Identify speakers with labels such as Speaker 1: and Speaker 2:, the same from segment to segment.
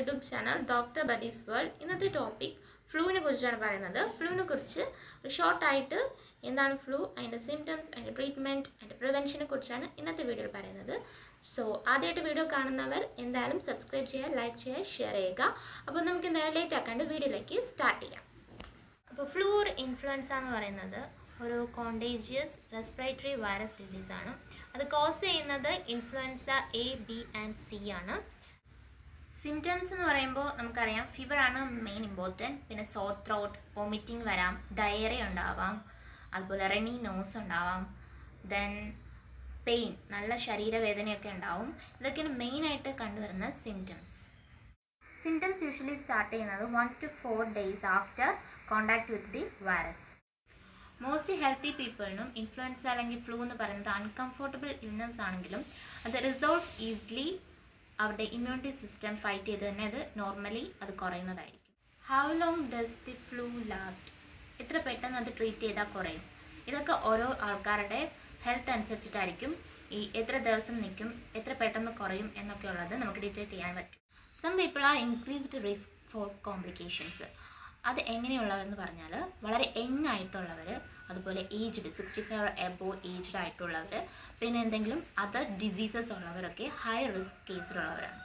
Speaker 1: YouTube channel doctor buddies world. ഇന്നത്തെ topic ഫ്ലൂവിനെ കുറിച്ചാണ് പറയുന്നത്. ഫ്ലൂവിനെ കുറിച്ച് ഒരു ഷോർട്ടായിട്ട് എന്താണ് ഫ്ലൂ, അതിൻ്റെ സിംറ്റംസ്, അതിൻ്റെ ട്രീറ്റ്മെൻറ്റ്, അതിൻ്റെ പ്രിവെൻഷനെ കുറിച്ചാണ് ഇന്നത്തെ വീഡിയോയിൽ പറയുന്നത്. സോ ആദ്യമായിട്ട് വീഡിയോ കാണുന്നവർ എന്തായാലും സബ്സ്ക്രൈബ് ചെയ്യുക, ലൈക്ക് ചെയ്യുക, ഷെയർ ചെയ്യുക. അപ്പോൾ നമുക്ക് എന്തായാലും ലേറ്റ് ആക്കാണ്ട് വീഡിയോയിലേക്ക് സ്റ്റാർട്ട് ചെയ്യാം. അപ്പോൾ ഫ്ലൂ ഓർ ഇൻഫ്ലുവൻസ എന്ന് പറയുന്നത് ഒരു കോണ്ടേജിയസ് റെസ്പിറേറ്ററി വൈറസ് ഡിസീസാണ്. അത് കോസ് ചെയ്യുന്നത് influenza A, B and C ആണ്. സിംറ്റംസ് എന്ന് പറയുമ്പോൾ നമുക്കറിയാം ഫീവറാണ് മെയിൻ ഇമ്പോർട്ടൻറ്റ്. പിന്നെ സോർ ത്രോട്ട്, വോമിറ്റിംഗ് വരാം, ഡയറിയ ഉണ്ടാവാം, അതുപോലെ റെനി നോസ് ഉണ്ടാവാം, ദെൻ പെയിൻ, നല്ല ശരീരവേദനയൊക്കെ ഉണ്ടാവും. ഇതൊക്കെയാണ് മെയിനായിട്ട് കണ്ടുവരുന്ന സിംറ്റംസ്. സിംറ്റംസ് യൂഷ്വലി സ്റ്റാർട്ട് ചെയ്യുന്നത് 1 to 4 days after contact with the virus. Most healthy പീപ്പിളിനും ഇൻഫ്ലുവൻസ അല്ലെങ്കിൽ ഫ്ലൂ എന്ന് പറയുന്നത് അൺകംഫർട്ടബിൾ ഇൽനെസ് ആണെങ്കിലും അത് റിസോൾവ് ഈസിലി അവരുടെ ഇമ്മ്യൂണിറ്റി സിസ്റ്റം ഫൈറ്റ് ചെയ്ത് തന്നെ അത് നോർമലി അത് കുറയുന്നതായിരിക്കും. How long does the flu last? എത്ര പെട്ടെന്ന് അത് ട്രീറ്റ് ചെയ്താൽ കുറയും? ഇതൊക്കെ ഓരോ ആൾക്കാരുടെ ഹെൽത്ത് അനുസരിച്ചിട്ടായിരിക്കും ഈ എത്ര ദിവസം നിൽക്കും, എത്ര പെട്ടെന്ന് കുറയും എന്നൊക്കെ ഉള്ളത് നമുക്ക് ഡിറ്റക്ട് ചെയ്യാൻ പറ്റും. Some people are increased risk for complications. അത് എങ്ങനെയുള്ളവരെന്ന് പറഞ്ഞാൽ വളരെ യങ് ആയിട്ടുള്ളവർ, അതുപോലെ ഏജ്ഡ് 65 എബോവ് ഏജ്ഡ് ആയിട്ടുള്ളവർ, പിന്നെ എന്തെങ്കിലും അതർ ഡിസീസസ് ഉള്ളവരൊക്കെ ഹൈ റിസ്ക് കേസിലുള്ളവരാണ്.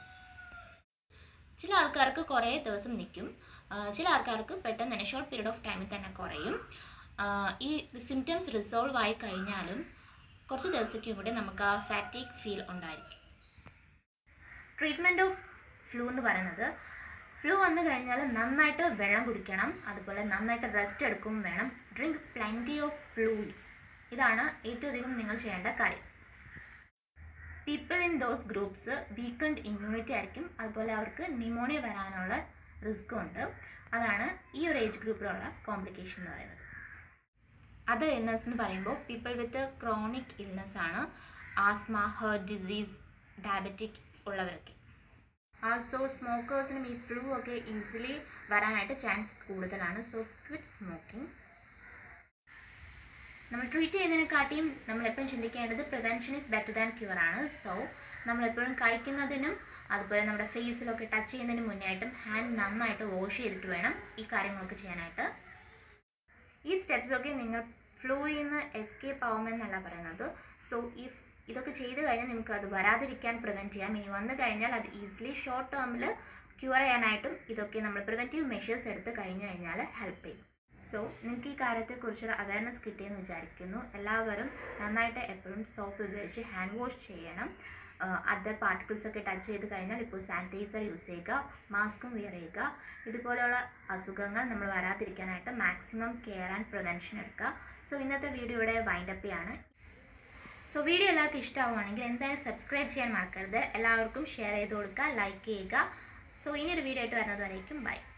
Speaker 1: ചില ആൾക്കാർക്ക് കുറേ ദിവസം നിൽക്കും, ചില ആൾക്കാർക്ക് പെട്ടെന്ന് തന്നെ ഷോർട്ട് പീരീഡ് ഓഫ് ടൈമിൽ തന്നെ കുറയും. ഈ സിംറ്റംസ് റിസോൾവ് ആയി കഴിഞ്ഞാലും കുറച്ച് ദിവസത്തേക്കും കൂടെ നമുക്ക് ആ ഫാറ്റീഗ് ഫീൽ ഉണ്ടായിരിക്കും. ട്രീറ്റ്മെൻറ്റ് ഓഫ് ഫ്ലൂ എന്ന് പറയുന്നത് ഫ്ലൂ വന്നു കഴിഞ്ഞാൽ നന്നായിട്ട് വെള്ളം കുടിക്കണം, അതുപോലെ നന്നായിട്ട് റെസ്റ്റ് എടുക്കുകയും വേണം. Drink plenty of fluids. ഇതാണ് ഏറ്റവും അധികം നിങ്ങൾ ചെയ്യേണ്ട കാര്യം. People in those groups weakened immunity ആയിരിക്കും, അതുപോലെ അവർക്ക് ന്യൂമോണിയ വരാനുള്ള റിസ്ക്കും ഉണ്ട്. അതാണ് ഈ ഒരു ഏജ് ഗ്രൂപ്പിലുള്ള കോംപ്ലിക്കേഷൻ എന്ന് പറയുന്നത്. അതർ ഇൽനെസ് എന്ന് പറയുമ്പോൾ പീപ്പിൾ വിത്ത് ക്രോണിക് ഇൽനെസ് ആണ്. ആസ്മ, ഹേർട്ട് ഡിസീസ്, ഡയബറ്റിക് ഉള്ളവരൊക്കെ. ആൾസോ സ്മോക്കേഴ്സിനും ഈ ഫ്ലൂ ഒക്കെ ഈസിലി വരാനായിട്ട് ചാൻസ് കൂടുതലാണ്. So quit smoking. നമ്മൾ ട്രീറ്റ് ചെയ്യുന്നതിനെക്കാട്ടിയും നമ്മളെപ്പോഴും ചിന്തിക്കേണ്ടത് prevention is better than cure ആണ്. സോ നമ്മളെപ്പോഴും കഴിക്കുന്നതിനും അതുപോലെ നമ്മുടെ ഫേസിലൊക്കെ ടച്ച് ചെയ്യുന്നതിന് മുന്നേ ആയിട്ടും ഹാൻഡ് നന്നായിട്ട് വാഷ് ചെയ്തിട്ട് വേണം ഈ കാര്യങ്ങളൊക്കെ ചെയ്യാനായിട്ട്. ഈ സ്റ്റെപ്സൊക്കെ നിങ്ങൾ ഫ്ലൂയിൽ നിന്ന് എസ്കേപ്പ് ആവുമെന്നല്ല പറയുന്നത്. സോ ഇതൊക്കെ ചെയ്ത് കഴിഞ്ഞാൽ നിങ്ങൾക്ക് അത് വരാതിരിക്കാൻ പ്രിവെൻറ്റ് ചെയ്യാം. ഇനി വന്നു കഴിഞ്ഞാൽ അത് ഈസിലി ഷോർട്ട് ടേമിൽ ക്യൂർ ചെയ്യാനായിട്ടും ഇതൊക്കെ നമ്മൾ പ്രിവെൻറ്റീവ് മെഷേഴ്സ് എടുത്ത് കഴിഞ്ഞ് കഴിഞ്ഞാൽ ഹെൽപ്പ് ചെയ്യും. സോ നിങ്ങൾക്ക് ഈ കാര്യത്തെക്കുറിച്ചൊരു അവയർനെസ് കിട്ടിയെന്ന് വിചാരിക്കുന്നു. എല്ലാവരും നന്നായിട്ട് എപ്പോഴും സോപ്പ് ഉപയോഗിച്ച് ഹാൻഡ് വാഷ് ചെയ്യണം. അതർ പാർട്ടിക്കിൾസ് ഒക്കെ ടച്ച് ചെയ്ത് കഴിഞ്ഞാൽ ഇപ്പോൾ സാനിറ്റൈസർ യൂസ് ചെയ്യുക, മാസ്കും വെയർ ചെയ്യുക. ഇതുപോലെയുള്ള അസുഖങ്ങൾ നമ്മൾ വരാതിരിക്കാനായിട്ട് മാക്സിമം കെയർ ആൻഡ് പ്രിവെൻഷൻ എടുക്കുക. സോ ഇന്നത്തെ വീഡിയോ ഇവിടെ വൈൻഡപ്പ് ചെയ്യാണ്. സോ വീഡിയോ എല്ലാവർക്കും ഇഷ്ടമാവുകയാണെങ്കിൽ എന്തായാലും സബ്സ്ക്രൈബ് ചെയ്യാൻ മറക്കരുത്. എല്ലാവർക്കും ഷെയർ ചെയ്ത് കൊടുക്കുക, ലൈക്ക് ചെയ്യുക. സോ ഇനിയൊരു വീഡിയോ ആയിട്ട് വരുന്നത് വരേക്കും ബൈ.